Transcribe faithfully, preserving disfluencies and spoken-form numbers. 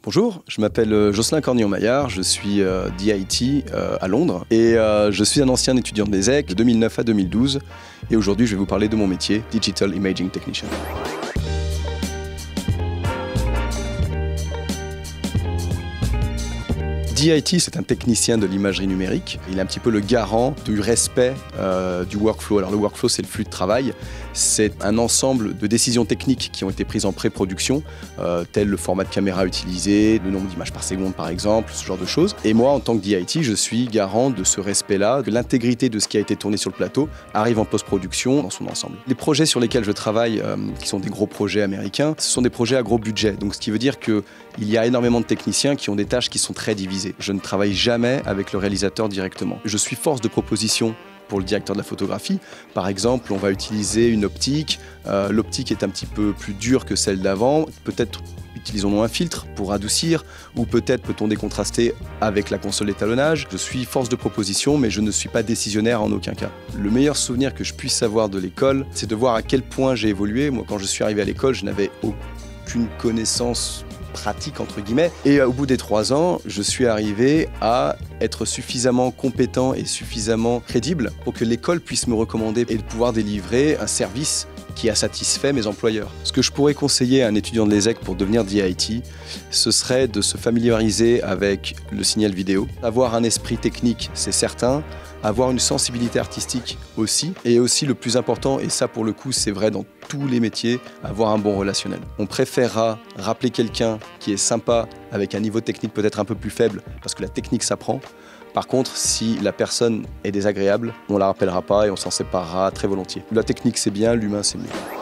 Bonjour, je m'appelle Jocelyn Cornillon-Maillard, je suis euh, D I T euh, à Londres et euh, je suis un ancien étudiant de l'E S E C de deux mille neuf à deux mille douze et aujourd'hui je vais vous parler de mon métier, Digital Imaging Technician. D I T, c'est un technicien de l'imagerie numérique. Il est un petit peu le garant du respect euh, du workflow. Alors le workflow, c'est le flux de travail. C'est un ensemble de décisions techniques qui ont été prises en pré-production, euh, tel le format de caméra utilisé, le nombre d'images par seconde par exemple, ce genre de choses. Et moi, en tant que D I T, je suis garant de ce respect-là, que l'intégrité de ce qui a été tourné sur le plateau arrive en post-production dans son ensemble. Les projets sur lesquels je travaille, euh, qui sont des gros projets américains, ce sont des projets à gros budget. Donc ce qui veut dire qu'il y a énormément de techniciens qui ont des tâches qui sont très divisées. Je ne travaille jamais avec le réalisateur directement. Je suis force de proposition pour le directeur de la photographie. Par exemple, on va utiliser une optique. Euh, L'optique est un petit peu plus dure que celle d'avant. Peut-être utilisons-nous un filtre pour adoucir, ou peut-être peut-on décontraster avec la console d'étalonnage. Je suis force de proposition, mais je ne suis pas décisionnaire en aucun cas. Le meilleur souvenir que je puisse avoir de l'école, c'est de voir à quel point j'ai évolué. Moi, quand je suis arrivé à l'école, je n'avais aucune connaissance pratique entre guillemets, et au bout des trois ans, je suis arrivé à être suffisamment compétent et suffisamment crédible pour que l'école puisse me recommander et de pouvoir délivrer un service qui a satisfait mes employeurs. Ce que je pourrais conseiller à un étudiant de l'E S E C pour devenir D I T, ce serait de se familiariser avec le signal vidéo, avoir un esprit technique, c'est certain, avoir une sensibilité artistique aussi, et aussi le plus important, et ça pour le coup c'est vrai dans tous les métiers, avoir un bon relationnel. On préférera rappeler quelqu'un qui est sympa avec un niveau technique peut-être un peu plus faible, parce que la technique s'apprend. Par contre, si la personne est désagréable, on ne la rappellera pas et on s'en séparera très volontiers. La technique c'est bien, l'humain c'est mieux.